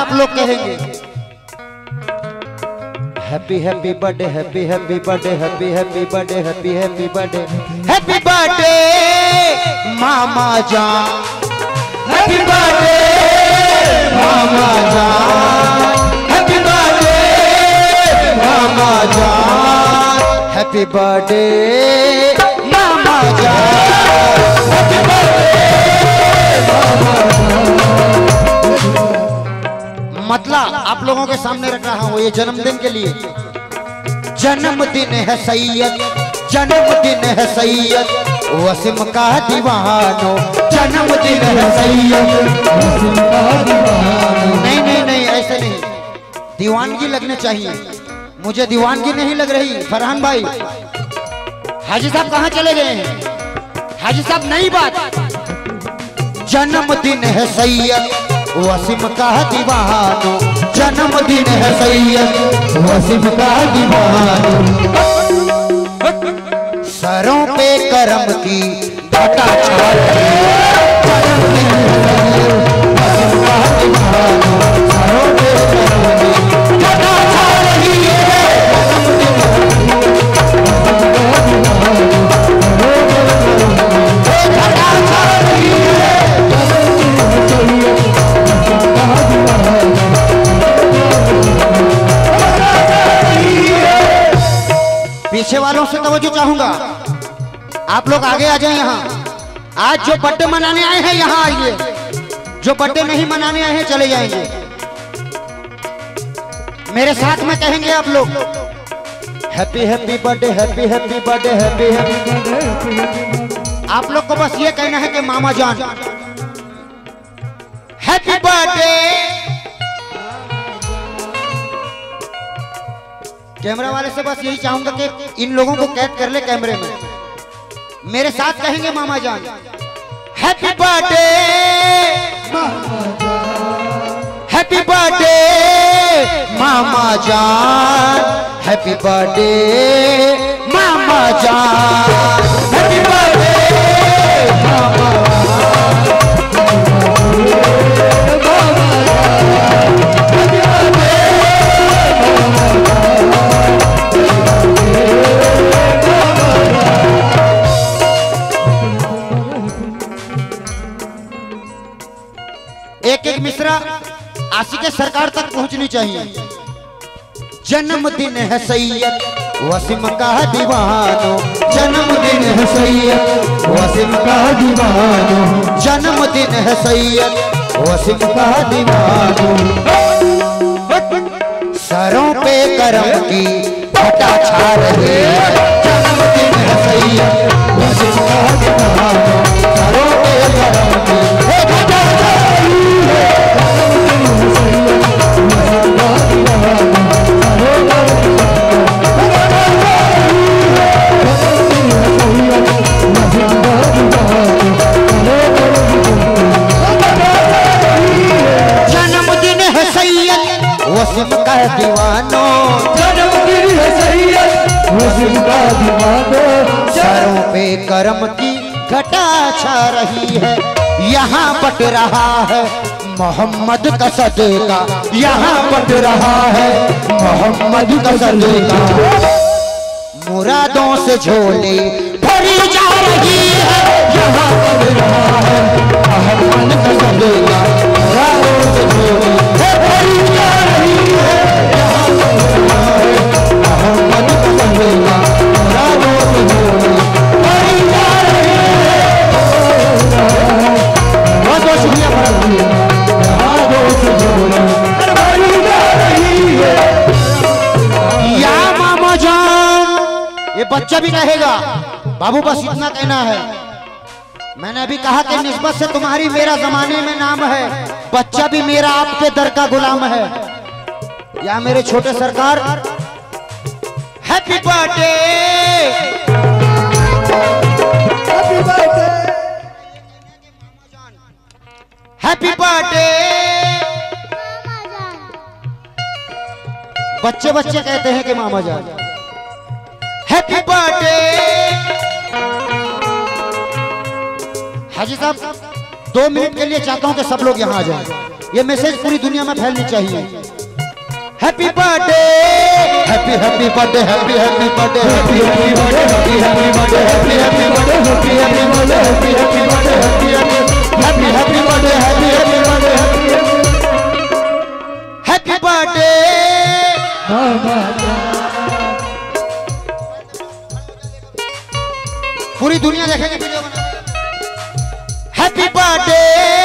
आप लोग कहेंगे happy happy birthday happy happy birthday happy happy birthday happy happy birthday happy birthday मामा जान हैप्पी बर्थडे मामा जान हैप्पी बर्थडे मामा जान हैप्पी बर्थडे मामा जान हैप्पी बर्थडे मामा जान। मतलब आप लोगों के सामने रख रहा हूं ये जन्मदिन के लिए। जन्मदिन है सैयद, जन्मदिन है सैयद वसीम का दीवानो, जन्मदिन है सैयद वसीम का दीवानो। नहीं नहीं नहीं ऐसे नहीं, दीवानगी लगने चाहिए। मुझे दीवानगी नहीं लग रही। फरहान भाई, हाजी साहब कहाँ चले गए हैं? हाजी साहब नई बात। जन्मदिन है सैयद वसीम का दीवानो, जन्मदिन है सैयद वसीम का दीवानो। सरों पे करम की घटा छा रही है, जन्मदिन है वसीम का दीवानो। सरों पे करम की घटा छा रही है, घटा छा रही है। पीछे वालों से तवज्जो चाहूंगा, आप लोग आगे आ जाए। यहाँ आज जो बर्थडे मनाने आए हैं यहाँ आइए, जो बर्थडे नहीं मनाने आए हैं चले जाएंगे। मेरे साथ में कहेंगे आप लोग happy happy birthday happy happy birthday happy happy. आप लोग को बस ये कहना है कि मामा जान हैप्पी बर्थडे। कैमरा वाले से बस यही चाहूंगा कि इन लोगों को कैद कर ले कैमरे में। मेरे साथ कहेंगे मामा जान हैप्पी बर्थडे हैप्पी बर्थडे मामा जान हैप्पी बर्थडे मामा जान हैप्पी बर्थडे मामा एक एक मिश्रा आशिक़े सरकार तक पहुंचनी चाहिए। जन्मदिन है सैयद वसीम का दीवानो, जन्मदिन है सैयद वसीम का दीवानो, जन्मदिन है सैयद वसीम का दीवानो। सरों पे करम की घटा छा रही है, जन्मदिन है सैयद वसीम का दीवानो। सरों पे करम की घटा छा रही है, जन्मदिन है सैयद वसीम का दीवानो, जन्मदिन है सैयद वसीम का दीवानो। सरों पे करम की घटा छा रही है, यहाँ बट रहा है मोहम्मद का सदका, यहाँ बट रहा है मोहम्मद का सदका। मुरादों से झोली भरी जा रही है, यहाँ बट रहा है मोहम्मद का सदका। मुरादों से झोली भरी जा रही है, यहाँ बट रहा है मोहम्मद का सदका। मुरादों से झोली भरी जा रही है। बहुत बहुत शुक्रिया फरहान। या मामा जान, ये बच्चा भी कहेगा बाबू बस इतना कहना है। मैंने अभी कहा कि निस्बत से तुम्हारी मेरा जमाने में नाम है, बच्चा भी मेरा आपके दर का गुलाम है। या मेरे छोटे सरकार हैप्पी बर्थडे हैप्पी बर्थडे। बच्चे बच्चे कहते हैं कि मामा जान हैप्पी बर्थडे। हाजी साहब 2 मिनट के लिए चाहता हूं कि सब लोग यहां आ जाएं। ये मैसेज पूरी दुनिया में फैलनी चाहिए। Happy birthday, happy happy birthday, happy happy birthday, happy happy birthday, happy happy birthday, happy happy birthday, happy happy birthday, happy happy birthday, happy happy birthday, happy happy birthday, happy birthday. पूरी दुनिया देखेगी video बना। Happy birthday,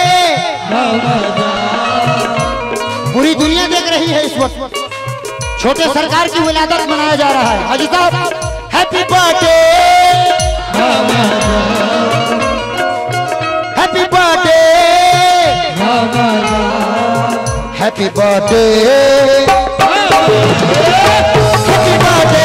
पूरी दुनिया देख रही है इस वक्त। छोटे सरकार की विलादत मनाया जा रहा है। हाजी साहब happy birthday, happy birthday, happy birthday, happy birthday.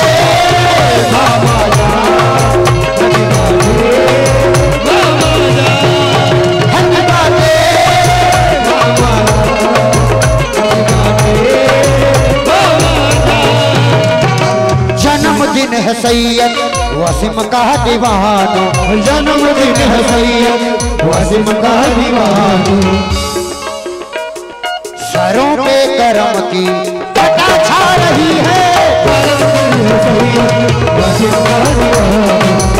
जन्मदिन है सैयद वसीम का दीवानो, जन्मदिन है सैयद वसीम का दीवानो। सरों पे करम की घटा छा रही है, वसीम का दीवानो।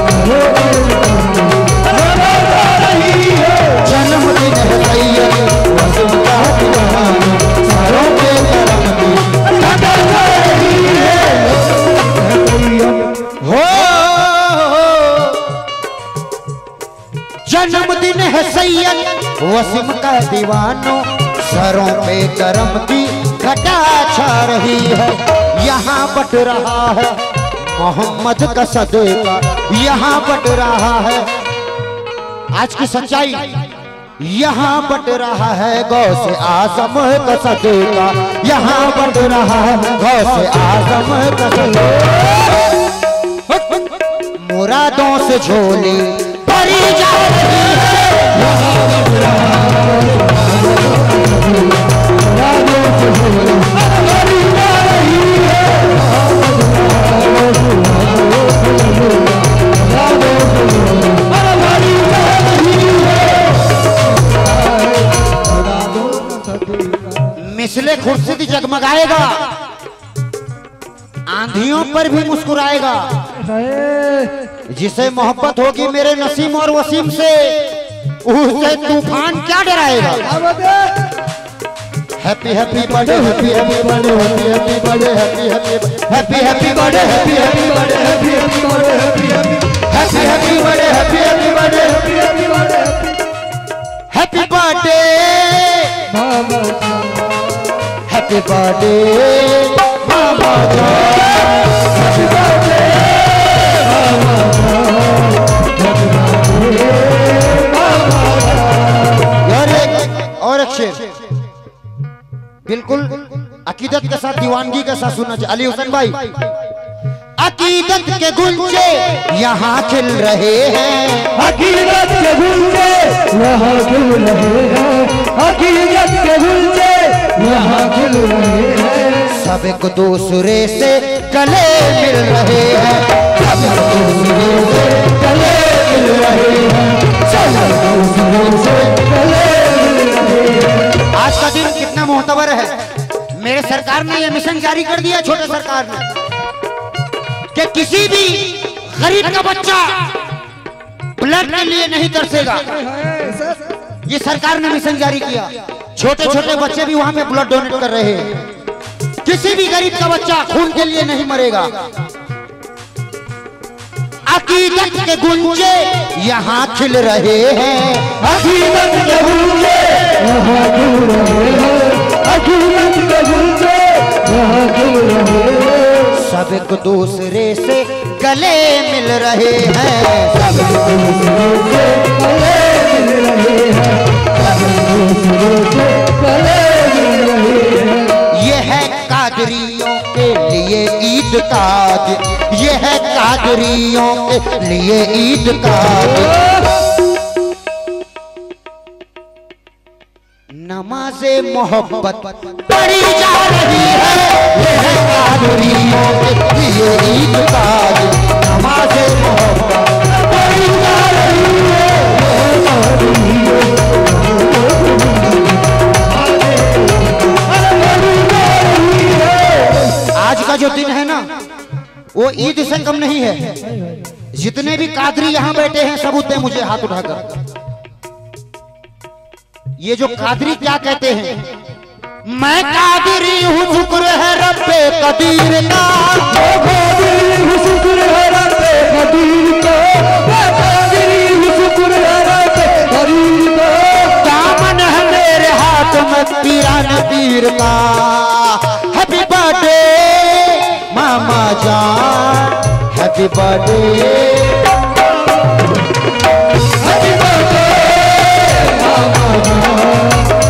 जन्मदिन है सैयद वसीम का दीवानो, सरों पे करम की घटा छा रही है। हो जन्मदिन है सैयद वसीम का दीवानो, सरों पे करम की घटा छा रही है। यहाँ बट रहा है मोहम्मद का सदका, यहाँ बट रहा है आज की सच्चाई, यहाँ बट रहा है गौसे आजम का सदका, यहाँ बट रहा है गौसे आजम का सदका। मुरादों से झोली भरी जा रही है, मुरादों से झोली भरी जा रही है। मिसले खुर्शीद जगमगाएगा, आंधियों पर भी मुस्कुराएगा। जिसे मोहब्बत होगी मेरे नसीम और वसीम से, उसे तूफान क्या डराएगा। Happy happy birthday, happy happy birthday, happy happy birthday, happy happy happy happy birthday, happy happy birthday, happy happy birthday, happy happy happy birthday, happy happy birthday, happy happy birthday, happy birthday, happy birthday मामा जान, happy birthday मामा जान, happy birthday मामा जान। यार एक और एक शेर बिल्कुल अकीदत के साथ, दीवानगी के साथ सुनना चाहिए। अली हुसैन भाई, अकीदत के गुंजे यहाँ खिल रहे हैं, अकीदत के गुंजे यहाँ खिल रहे हैं, अकीदत के गुंजे यहाँ खिल रहे हैं। सब एक दूसरे से गले मिल रहे हैं, सब एक दूसरे से गले मिल रहे हैं, सब एक दूसरे से गले मिल रहे हैं। आज का दिन कितना मोहतबर है। मेरे सरकार ने यह मिशन जारी कर दिया, छोटे सरकार ने, कि किसी भी गरीब का बच्चा ब्लड के लिए नहीं तरसेगा। ये सरकार ने मिशन जारी किया। छोटे छोटे बच्चे भी वहां पे ब्लड डोनेट कर रहे हैं। किसी भी गरीब का बच्चा खून के लिए नहीं मरेगा। अकीदत के गुंजे यहाँ खिल रहे हैं, अकीदत के गुंजे यहाँ खिल रहे हैं, अकीदत के गुंजे यहाँ खिल रहे हैं। सब एक दूसरे से गले मिल रहे हैं, सब एक दूसरे से गले मिल रहे हैं, सब एक दूसरे से गले मिल रहे हैं। ये है कादरियों के लिए ईद का दिन, ये है कादरियों के लिए ईद का दिन। नमाज़े मोहब्बत पढ़ी जा रही है, ये है कादरियों के लिए ईद का दिन। नमाज़े मोहब्बत पढ़ी जा रही है, ये है कादरियों के लिए ईद का दिन। वो ईद से कम नहीं है। जितने भी कादरी यहाँ बैठे हैं सबूत दें मुझे हाथ उठाकर। ये जो कादरी क्या कहते हैं, मैं कादरी हूँ शुक्र है रब्बे कदीर का, मैं कादरी हूँ शुक्र है रब्बे कदीर का, मैं कादरी हूँ शुक्र है रब्बे कदीर का, दामन है मेरे हाथ में पीरान पीर का। हैप्पी बर्थडे मामा जान, हैप्पी बर्थडे, हैप्पी बर्थडे मामा जान,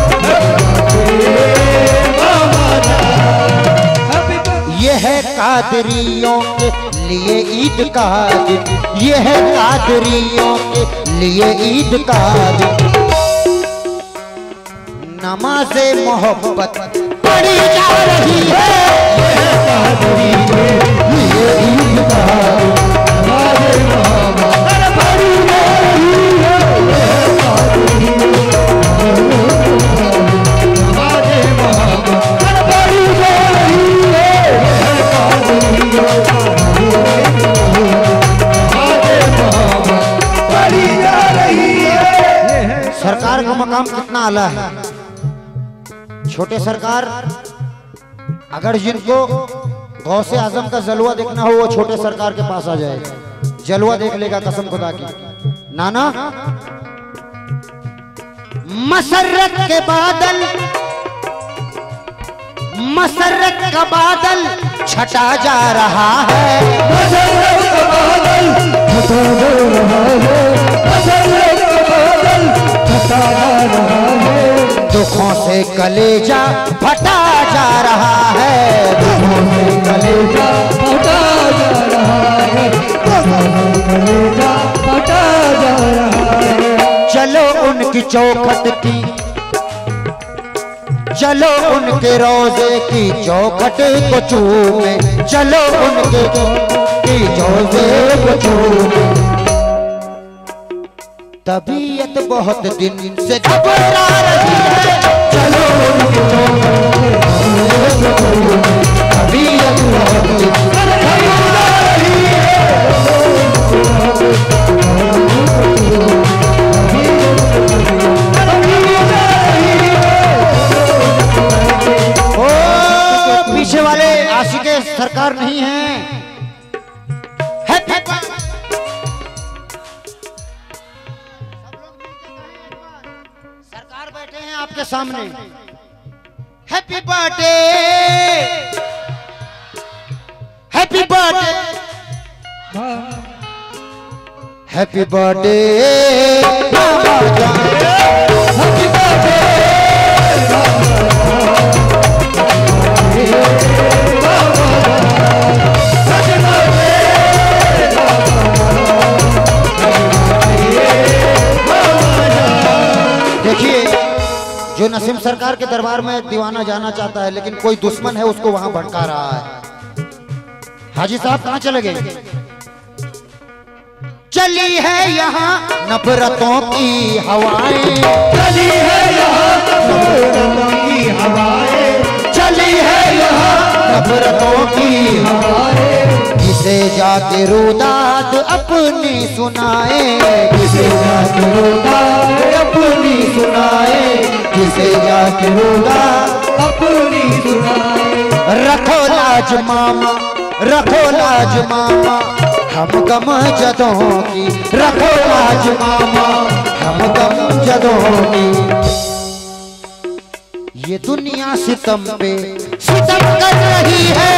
ये है कादरियों के लिए ईद का दिन, ये है कादरियों के लिए ईद का दिन। नमाज़े मोहब्बत पढ़ी जा रही है, ये है कादरियों के लिए ईद का दिन। नमाज़े मोहब्बत पढ़ी जा रही है, ये है कादरियों के नमाज़े मोहब्बत पढ़ी जा रही है, पढ़ी जा रही है। सरकार का मकाम कितना आला है। छोटे सरकार अगर जिनको गौसे आजम का जलवा देखना हो वो छोटे सरकार के पास आ जाए, जलवा देख लेगा कसम खुदा की। नाना मसरत के बादल, मसरत का बादल छटा जा रहा है, मसरत का बादल छटा जा रहा है, मसरत का बादल छटा जा रहा है, दुखों से कलेजा फटा जा रहा है, दुखों से कलेजा फटा जा रहा है, दुखों से कलेजा फटा जा रहा है। चलो उनकी चौखट की, चलो उनके रोजे की चौखट को चूमे, चलो उनके की रोजे को चूमे। तबीयत बहुत दिन से घबरा रही है, चलो उनके चौखट को चूमे, तबीयत बहुत दिन से घबरा रही है। पीछे वाले आशिके सरकार नहीं है। सरकार बैठे हैं आपके सामने। Happy birthday, happy birthday, happy birthday मामा जान, हैप्पी बर्थडे देखिए, जो नसीम सरकार के दरबार में दीवाना जाना चाहता है लेकिन कोई दुश्मन है उसको वहां भटका रहा है। हाजी साहब कहां चले गए? चली है यहाँ नफरतों की हवाएं, चली है यहाँ नफरतों की हवाएं, चली है यहाँ नफरतों की हवाएं, किसे जाके रुदात अपनी सुनाए, किसे जाके रुदात अपनी सुनाए, किसे जाके रुदात अपनी सुनाए। रखो लाज मामा, रखो लाज मामा हम गम जदों की, रखो लाज मामा हम गम जदों की। ये दुनिया सितम पे सितम कर रही है,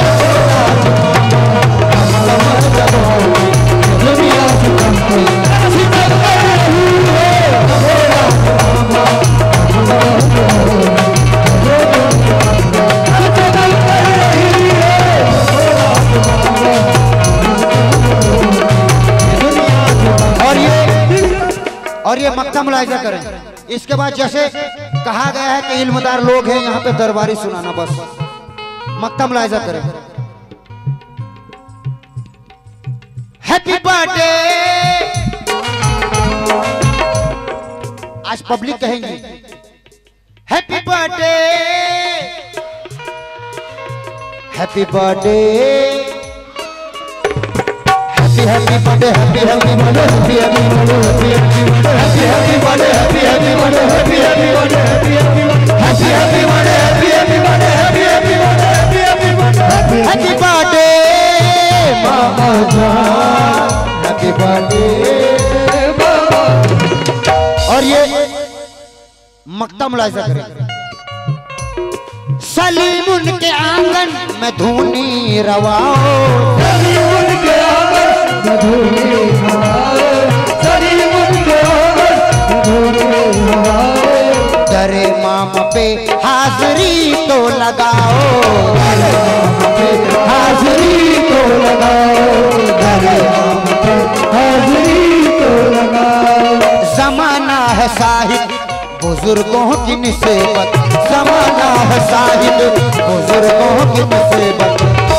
दुनिया सितम पे सितम कर रही है। और ये मक्ता मुलाहिजा करें। इसके बाद जैसे कहा गया है कि इल्मदार लोग हैं यहाँ पे दरबारी सुनाना, बस मक्ता मुलाहिजा करें। हैप्पी बर्थडे, आज पब्लिक कहेंगी happy birthday, happy birthday happy birthday happy happy birthday happy happy birthday happy happy birthday happy happy birthday happy happy birthday happy happy birthday happy happy birthday happy happy birthday happy happy birthday happy happy birthday happy birthday मामा जान happy birthday. और ये मक्ता मुलाहिजा करें। सलीम उनके आंगन में धूनी रवाओ, सलीम उनके आंगन में धूनी रवाओ, सलीम उनके आंगन में धूनी रवाओ। दरे माम पे हाजरी तो लगाओ, दरे माम पे हाजरी तो लगाओ, दरे माम पे हाजरी तो लगाओ। जमाना है साहिब बुजुर्गों की निस्बत, जमाना है साहिब बुजुर्गों की निस्बत।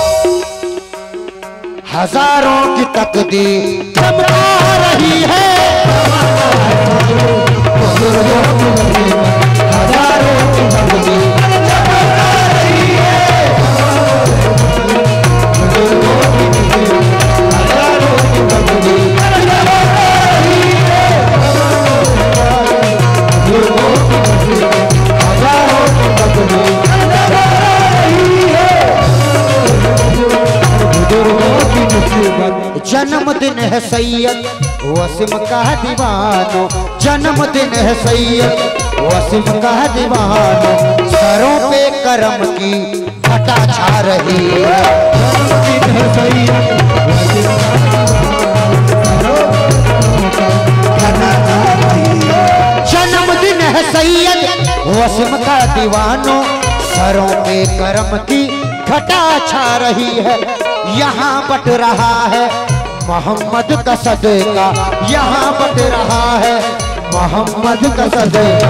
हजारों की तकदीर चमका रही है, बुजुर्गों की निस्बत हजारों की तकदीर चमका रही है, बुजुर्गों की निस्बत हजारों की तकदीर चमका रही है, बुजुर्गों की निस्बत हजारों की तकदीर चमका रही है, बुजुर्गों की निस्बत। जन्मदिन है सैयद वसीम का दीवानो, जन्मदिन है सैयद वसीम का दीवानो। सरों पे करम की घटा छा रही है, जन्मदिन है सैयद वसीम जन्मदिन है सैयद वसीम का दीवानो। सरों पे करम की घटा छा रही है, यहाँ बट रहा है मोहम्मद का सदका, यहाँ बट रहा है मोहम्मद का सदका।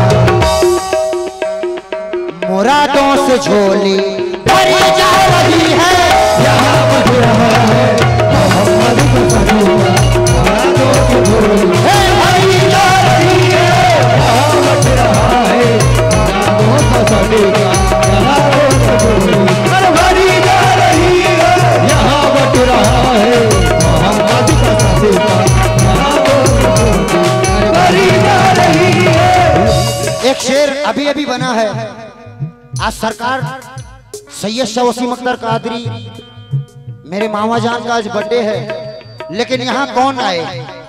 मुरादों से झोली भरी जा रही है, यहाँ बट रहा है मोहम्मद का सदका, मुरादों से झोली भरी जा रही है, यहाँ बट रहा है मुरादों का सदका, मुरादों से झोली भरी जा रही है, यहाँ बट रहा है मोहम्मद का सदका, मुरादों से झोली भरी जा रही है। एक शेर अभी अभी बना है। आज सरकार सैयद शाह वसीम अख्तर कादरी मेरे मामा जान का आज बर्थडे है, लेकिन यहाँ कौन आए?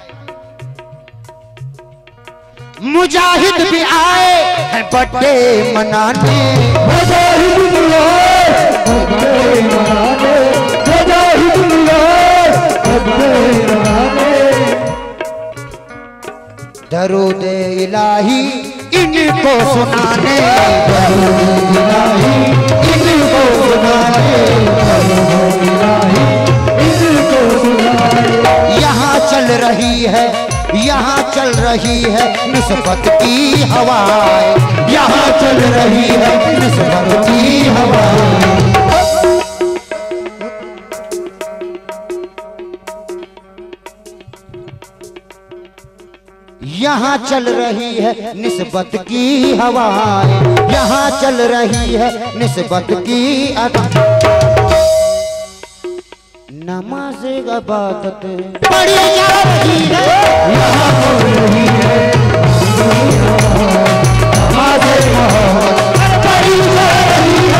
मुजाहिद भी आए हैं बर्थडे मनाने, मुजाहिद भी आए बर्थडे मनाने, मुजाहिद भी आए बर्थडे मनाने। दरूद इलाही इनको सुनाने, दरूद इलाही इनको सुनाने, दरूद इलाही इनको सुनाने। यहाँ चल रही है, यहाँ चल रही है निस्बत की हवाएं, यहाँ चल रही है निस्बत की हवाएं। यहाँ चल रही है निस्बत की हवाएं, यहाँ चल रही है निस्बत की नमाज इबादत पढ़ी जा रही है, यहाँ हो रही है नमाज़ मोहब्बत पढ़ी जा रही है,